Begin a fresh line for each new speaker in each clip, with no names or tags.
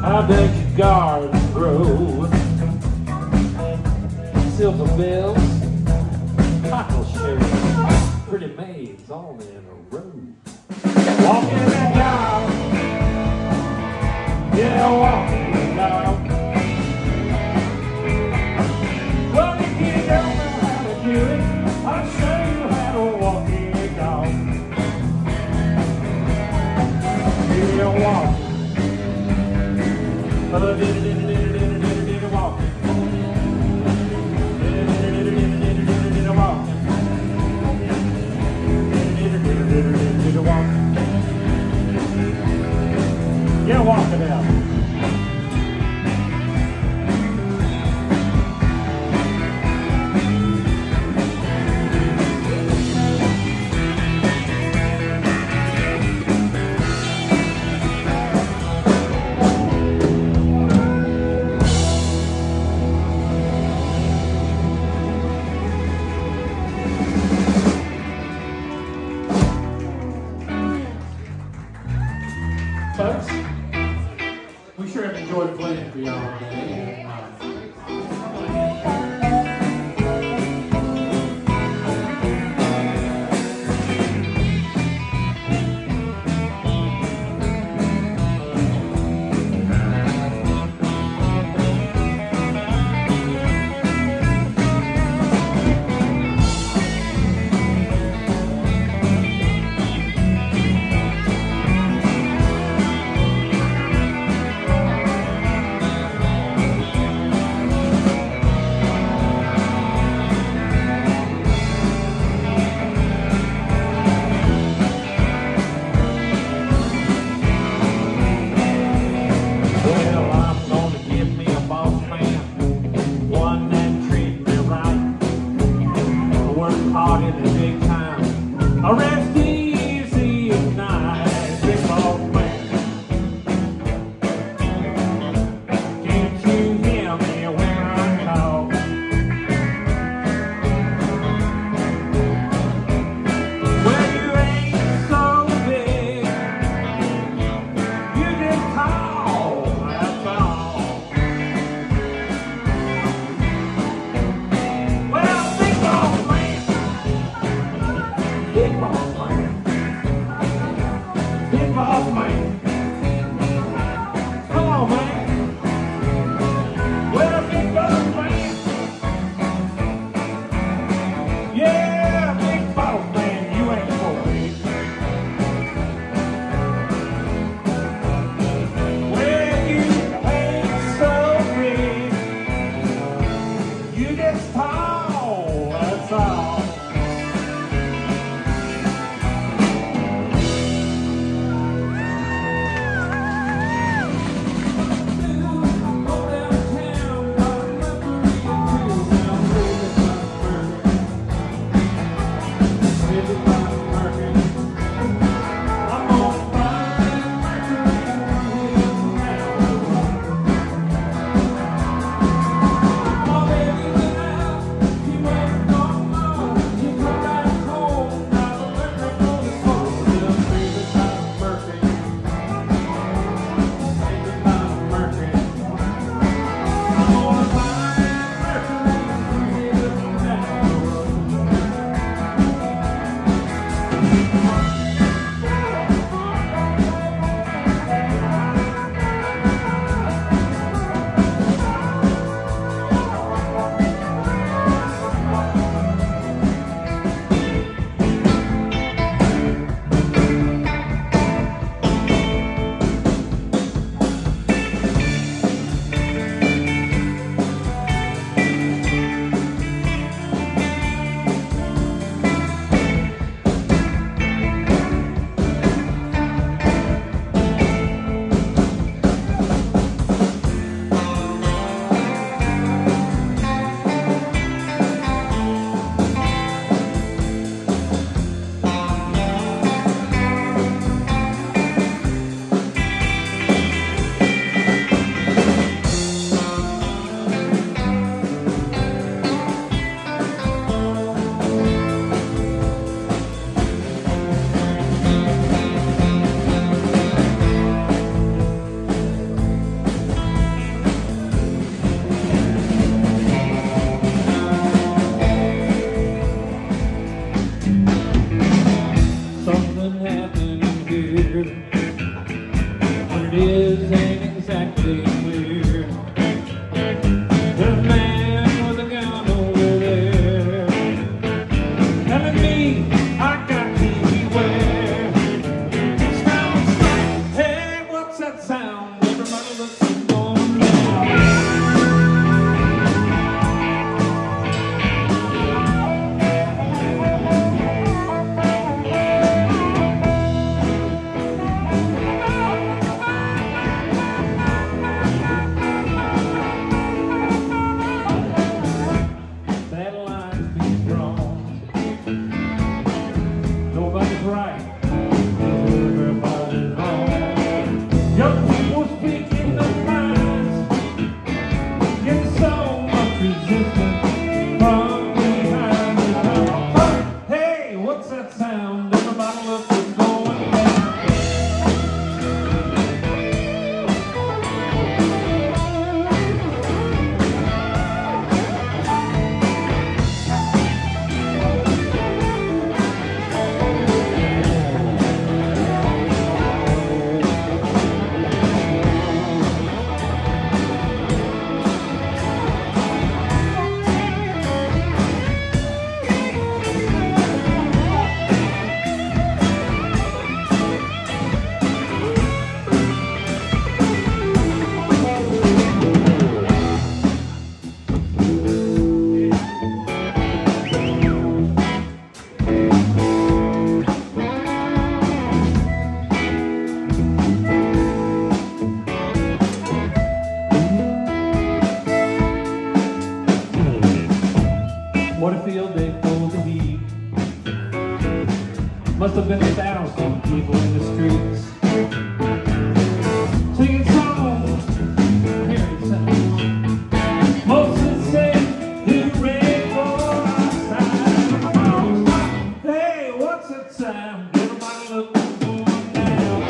How does your garden grow? Silver bells, cockle shells, pretty maids all in a row. Walking that dog, yeah, walking that dog. Well, if you don't know how to do it, I'll show you how to walk a dog. Yeah, walk. Yeah, walk it out. Folks, we sure have enjoyed playing for y'all today. it is ain't exactly clear. There's a man with a gun over there telling me I got to beware. Sound, hey, what's that sound? Everybody looks going down. Must have been 1,000 people in the streets singing songs. Here it sounds. Moses said, "Hooray for our side." Hey, what's that sound? Everybody look going down.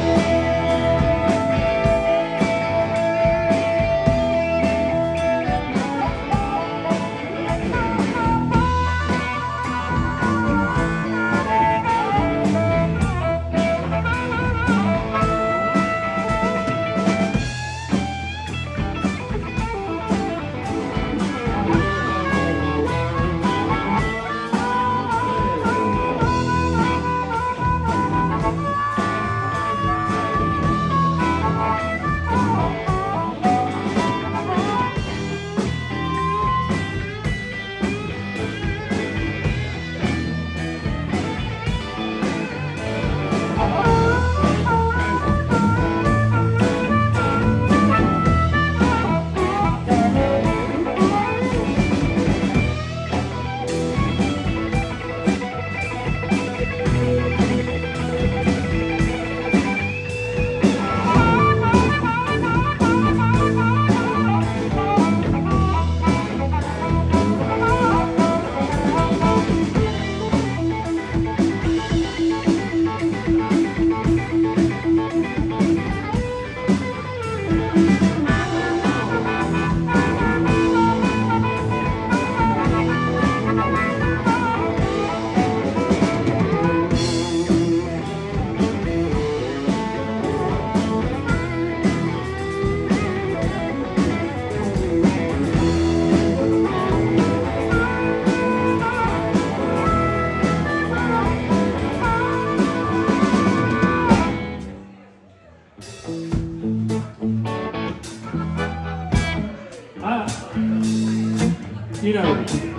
You know,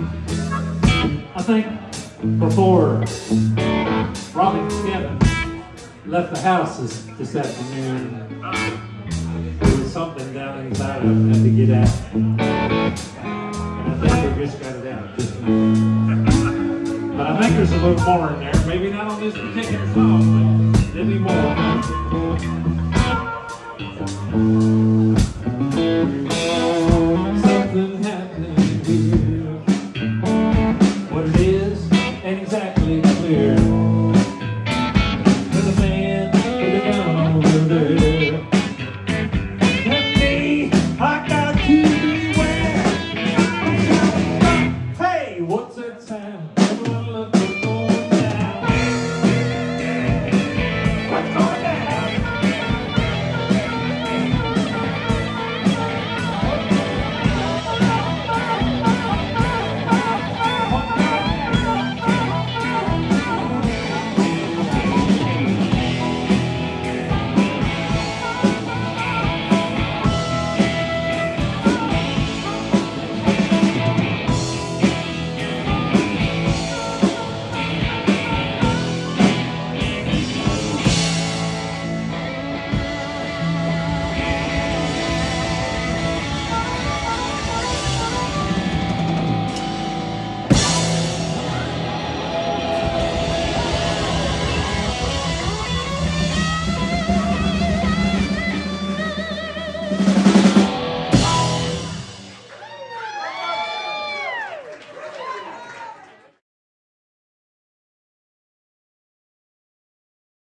I think before Robbie and Kevin left the house this afternoon, there was something down inside of them I had to get at. And I think we just got it out just now. But I think there's a little more in there. Maybe not on this particular song, but there'll be more.